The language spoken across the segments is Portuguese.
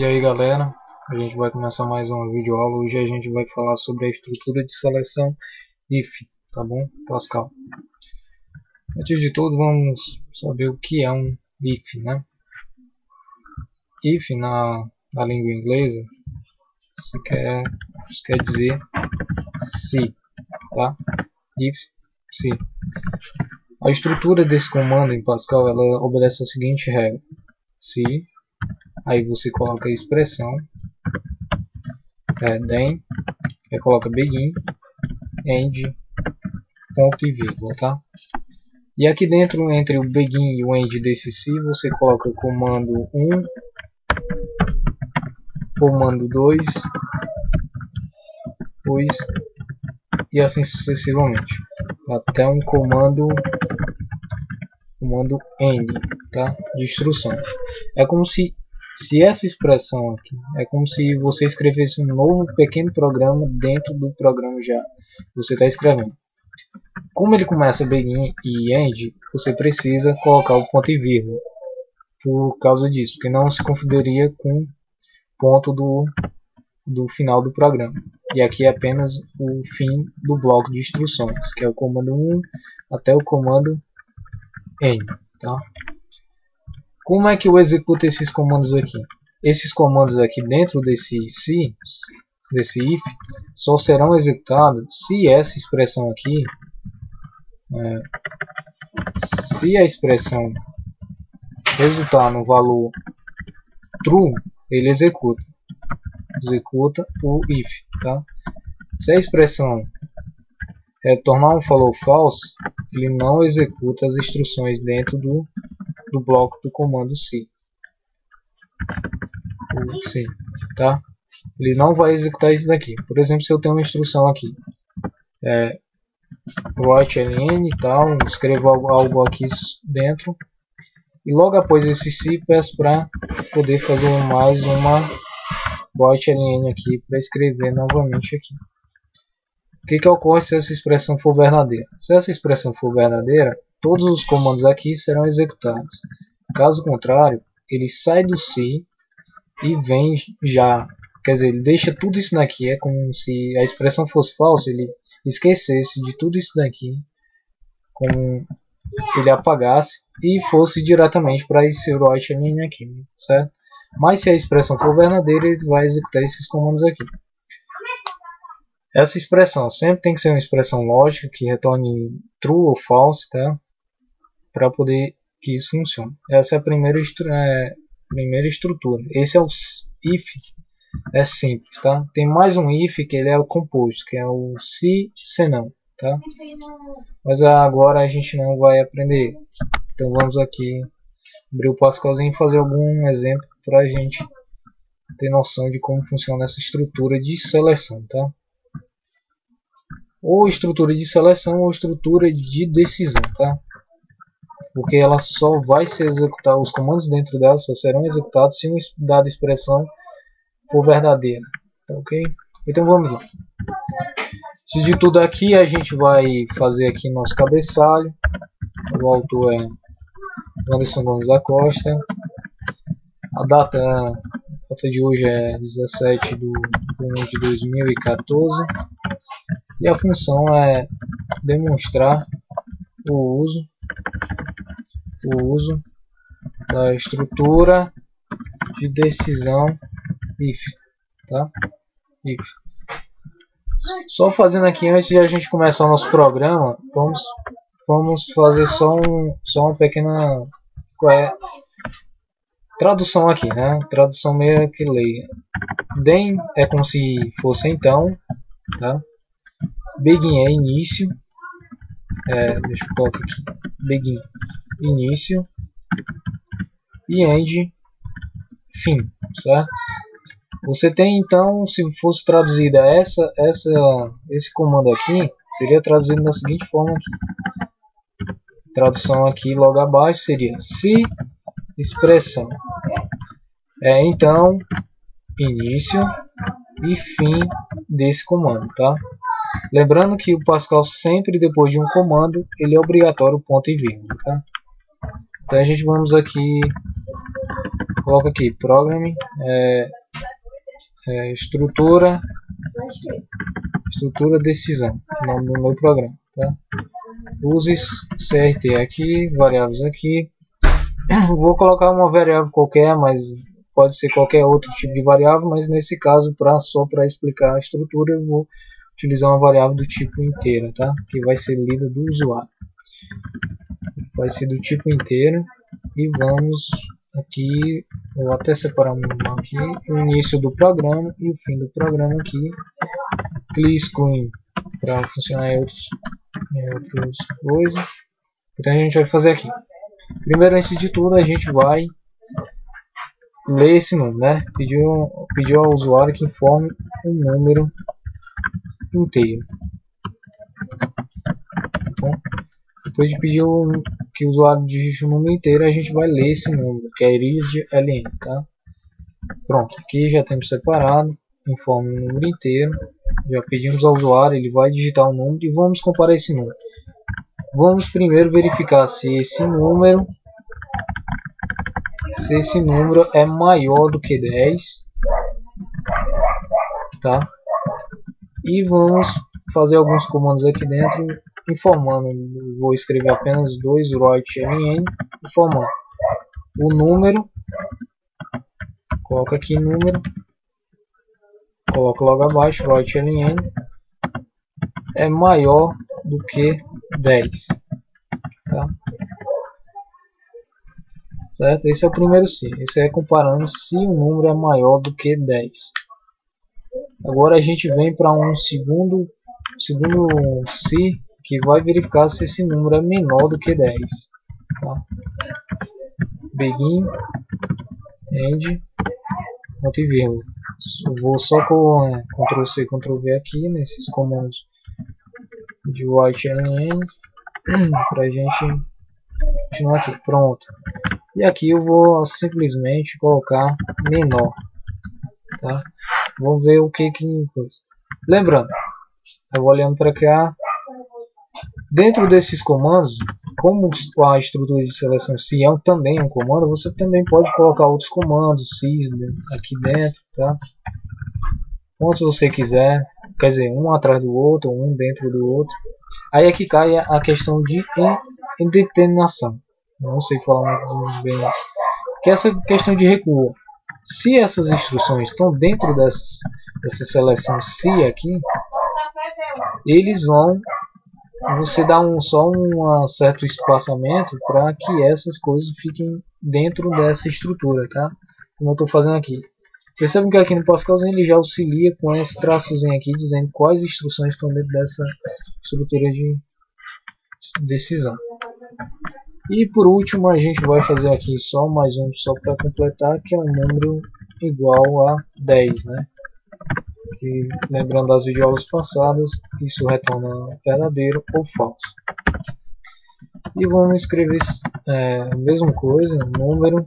E aí galera, a gente vai começar mais uma videoaula. Hoje a gente vai falar sobre a estrutura de seleção if, tá bom, Pascal? Antes de tudo, vamos saber o que é um if, né? If na língua inglesa, isso quer dizer se, tá? If, se. A estrutura desse comando em Pascal, ela obedece a seguinte regra: se, aí você coloca a expressão, then, aí coloca begin, end, ponto e vírgula, tá? E aqui dentro, entre o begin e o end desse se, você coloca o comando 1, comando 2, e assim sucessivamente, até um comando end, tá? De instruções. É como se essa expressão aqui, é como se você escrevesse um novo pequeno programa dentro do programa já que você está escrevendo. Como ele começa begin e end, você precisa colocar o ponto e vírgula por causa disso, porque não se confundiria com o ponto do final do programa. E aqui é apenas o fim do bloco de instruções, que é o comando 1 até o comando end, tá? Como é que eu executo esses comandos aqui? Esses comandos aqui dentro desse if, só serão executados se essa expressão aqui, se a expressão resultar no valor true, ele executa o if, tá? Se a expressão retornar um valor false, ele não executa as instruções dentro do bloco do comando se, tá? Ele não vai executar isso daqui. Por exemplo, se eu tenho uma instrução aqui, write ln e tal, escrevo algo aqui dentro, e logo após esse se, peço para poder fazer mais uma write ln aqui para escrever novamente aqui. O que ocorre se essa expressão for verdadeira? Se essa expressão for verdadeira, todos os comandos aqui serão executados. Caso contrário, ele sai do se e vem já, quer dizer, ele deixa tudo isso daqui, é como se a expressão fosse falsa, ele esquecesse de tudo isso daqui, como ele apagasse e fosse diretamente para esse write ln aqui, certo? Mas se a expressão for verdadeira, ele vai executar esses comandos aqui. Essa expressão sempre tem que ser uma expressão lógica que retorne true ou false, tá? Para poder que isso funcione. Essa é a primeira estrutura. Esse é o if, é simples, tá? Tem mais um if que ele é o composto, que é o se não, tá? Mas agora a gente não vai aprender. Então vamos aqui abrir o Pascalzinho e fazer algum exemplo para a gente ter noção de como funciona essa estrutura de seleção, tá? Ou estrutura de seleção ou estrutura de decisão, tá? Porque ela só vai ser executada, os comandos dentro dela só serão executados se uma dada expressão for verdadeira, tá ok? Então vamos lá. Antes de tudo aqui, a gente vai fazer aqui nosso cabeçalho. O autor é Anderson Gomes da Costa. A data de hoje é 17 de 1 de 2014. E a função é demonstrar o uso da estrutura de decisão if, tá? If. Só fazendo aqui, antes de a gente começar o nosso programa, vamos fazer só uma pequena tradução aqui, né? Tradução meio que leia. Then é como se fosse então, tá? Begin é início, deixa eu colocar aqui, begin, início, e end, fim, certo? Você tem então, se fosse traduzida esse comando aqui, seria traduzido da seguinte forma aqui. Tradução aqui logo abaixo seria: se expressão é então início e fim desse comando, tá? Lembrando que o Pascal sempre depois de um comando ele é obrigatório o ponto e vírgula, tá? Então a gente vamos aqui, coloca aqui programming estrutura decisão, o nome do meu programa, tá? Use CRT aqui, variáveis aqui. Vou colocar uma variável qualquer, mas pode ser qualquer outro tipo de variável, mas nesse caso, só para explicar a estrutura, eu vou utilizar uma variável do tipo inteira, tá? Que vai ser lida do usuário. Vai ser do tipo inteiro. E vamos aqui, vou até separar um aqui, o início do programa e o fim do programa aqui. Clear screen para funcionar em outras coisas. Então a gente vai fazer aqui. Primeiro, antes de tudo, a gente vai ler esse número, né? Pediu ao usuário que informe um número inteiro. Então, depois de pedir que o usuário digite o número inteiro, a gente vai ler esse número, que é read_ln, tá? Pronto, aqui já temos separado, informe o número inteiro. Já pedimos ao usuário, ele vai digitar o número e vamos comparar esse número. Vamos primeiro verificar se esse número é maior do que 10, tá? E vamos fazer alguns comandos aqui dentro informando. Vou escrever apenas dois write_ln informando o número. Coloca aqui número, coloca logo abaixo write_ln é maior do que 10, tá? Certo? Esse é o primeiro se. Esse é comparando se o número é maior do que 10. Agora a gente vem para um segundo se, que vai verificar se esse número é menor do que 10. Tá? Begin, end, ponto e vírgula. Vou só com Ctrl C, Ctrl V aqui nesses comandos de write_ln para a gente continuar aqui. Pronto. E aqui eu vou simplesmente colocar menor, tá? Vamos ver o que coisa. Lembrando, eu vou olhando para cá. Dentro desses comandos, como a estrutura de seleção se é também um comando, você também pode colocar outros comandos, sys aqui dentro, tá? Ou se você quiser, quer dizer, um atrás do outro, um dentro do outro. Aí aqui cai a questão de indeterminação. Não sei falar muito bem isso. Que é essa questão de recuo. Se essas instruções estão dentro dessa seleção se aqui, eles vão, você dá só um certo espaçamento para que essas coisas fiquem dentro dessa estrutura, tá? Como eu estou fazendo aqui. Percebam que aqui no Pascalzinho ele já auxilia com esse traçozinho aqui dizendo quais instruções estão dentro dessa estrutura de decisão. E por último a gente vai fazer aqui só mais um só para completar, que é um número igual a 10, né? E, lembrando das videoaulas passadas, isso retorna verdadeiro ou falso. E vamos escrever a mesma coisa, número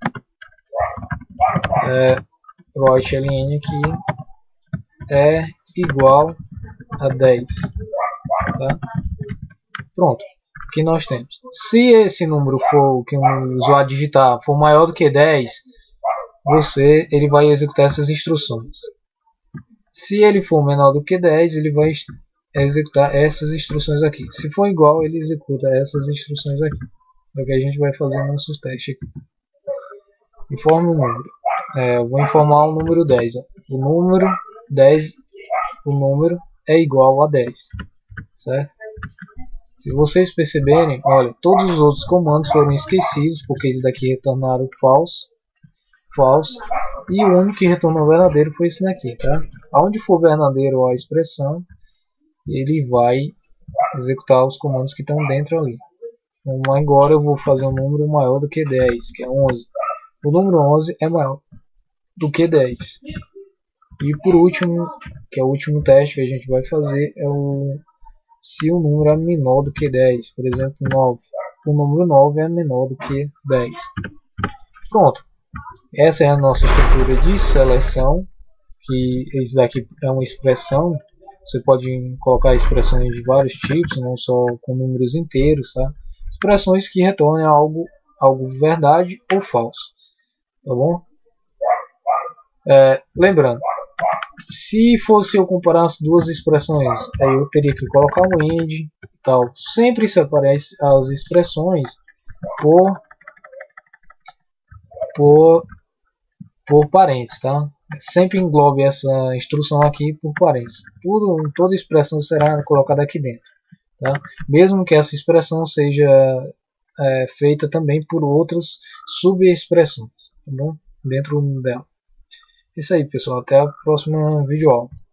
write_ln aqui é igual a 10, tá? Pronto. O que nós temos? Se esse número for que um usuário digitar for maior do que 10, ele vai executar essas instruções. Se ele for menor do que 10, ele vai executar essas instruções aqui. Se for igual, ele executa essas instruções aqui. É o que a gente vai fazer no nosso teste aqui. Informe o número. Vou informar o número 10. Ó. O número é igual a 10. Certo? Se vocês perceberem, olha, todos os outros comandos foram esquecidos, porque esses daqui retornaram false, e o único que retornou verdadeiro foi esse daqui, tá? Aonde for verdadeiro a expressão, ele vai executar os comandos que estão dentro ali. Então, agora eu vou fazer um número maior do que 10, que é 11. O número 11 é maior do que 10. E por último, que é o último teste que a gente vai fazer, é se o número é menor do que 10, por exemplo 9. O número 9 é menor do que 10. Pronto. Essa é a nossa estrutura de seleção, que isso daqui é uma expressão. Você pode colocar expressões de vários tipos, não só com números inteiros, tá? Expressões que retornem algo verdade ou falso, tá bom? Lembrando, Se fosse eu comparar as duas expressões, aí eu teria que colocar um end e tal. Sempre separei as expressões por, por, por parênteses, tá? Sempre englobe essa instrução aqui por parênteses. Toda expressão será colocada aqui dentro, tá? Mesmo que essa expressão seja feita também por outras subexpressões, tá bom? Dentro dela. É isso aí, pessoal. Até a próxima videoaula.